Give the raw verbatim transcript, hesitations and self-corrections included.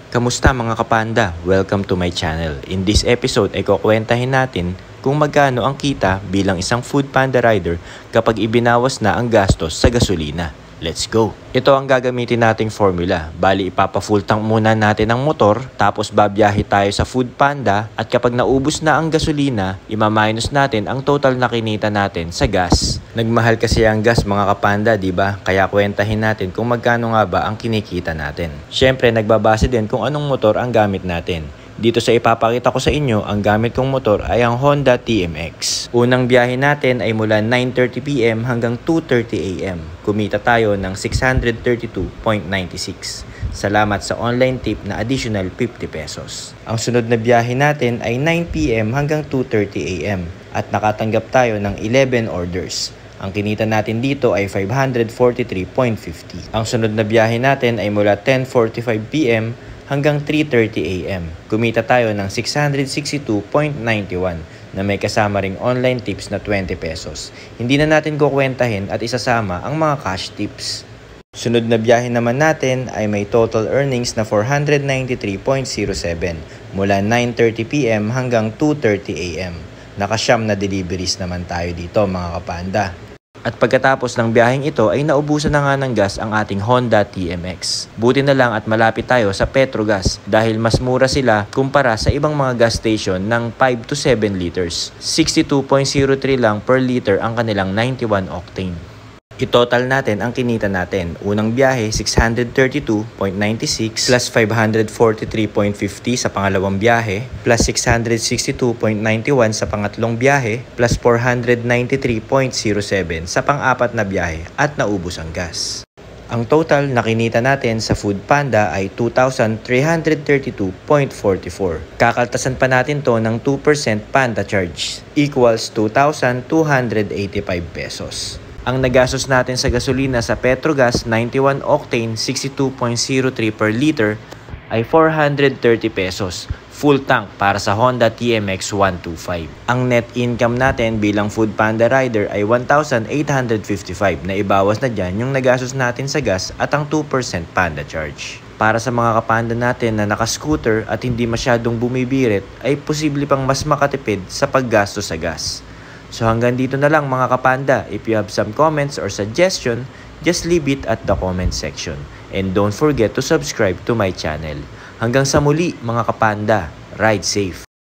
Kamusta mga kapanda? Welcome to my channel. In this episode ay kukwentahin natin kung magkano ang kita bilang isang food panda rider kapag ibinawas na ang gastos sa gasolina. Let's go! Ito ang gagamitin nating formula. Bali ipapa-full tank muna natin ang motor, tapos babiyahe tayo sa food panda at kapag naubos na ang gasolina, ima-minus natin ang total na kinita natin sa gas. Nagmahal kasi ang gas mga kapanda, di ba? Kaya kwentahin natin kung magkano nga ba ang kinikita natin. Syempre nagbabase din kung anong motor ang gamit natin. Dito sa ipapakita ko sa inyo, ang gamit kong motor ay ang Honda T M X. Unang biyahe natin ay mula nine thirty p m hanggang two thirty a m Kumita tayo ng six hundred thirty-two point nine six. Salamat sa online tip na additional fifty pesos. Ang sunod na biyahe natin ay nine p m hanggang two thirty a m at nakatanggap tayo ng eleven orders. Ang kinita natin dito ay five hundred forty-three point five zero. Ang sunod na biyahe natin ay mula ten forty-five p m hanggang three thirty a m Kumita tayo ng six hundred sixty-two point nine one na may kasama ring online tips na twenty pesos. Hindi na natin kukwentahin at isasama ang mga cash tips. Sunod na biyahe naman natin ay may total earnings na four hundred ninety-three point zero seven mula nine thirty p m hanggang two thirty a m Nakasyam na deliveries naman tayo dito mga kapanda. At pagkatapos ng biyaheng ito ay naubusan na nga ng gas ang ating Honda T M X. Buti na lang at malapit tayo sa Petrogas dahil mas mura sila kumpara sa ibang mga gas station ng five to seven liters. sixty-two point zero three lang per liter ang kanilang ninety-one octane. I-total natin ang kinita natin. Unang biyahe, six hundred thirty-two point nine six plus five hundred forty-three point five zero sa pangalawang biyahe plus six hundred sixty-two point nine one sa pangatlong biyahe plus four hundred ninety-three point zero seven sa pang-apat na biyahe at naubos ang gas. Ang total na kinita natin sa Food Panda ay two thousand three hundred thirty-two point four four. Kakaltasan pa natin to ng two percent Panda charge equals two thousand two hundred eighty-five pesos. Ang nagastos natin sa gasolina sa Petrogas ninety-one octane sixty-two point zero three per liter ay four hundred thirty pesos. Full tank para sa Honda T M X one twenty-five. Ang net income natin bilang Food Panda rider ay one thousand eight hundred fifty-five na ibawas na dyan yung nagastos natin sa gas at ang two percent Panda charge. Para sa mga kapanda natin na naka-scooter at hindi masyadong bumibirit ay posible pang mas makatipid sa paggasto sa gas. So hanggang dito na lang mga kapanda. If you have some comments or suggestion, just leave it at the comment section. And don't forget to subscribe to my channel. Hanggang sa muli mga kapanda, ride safe!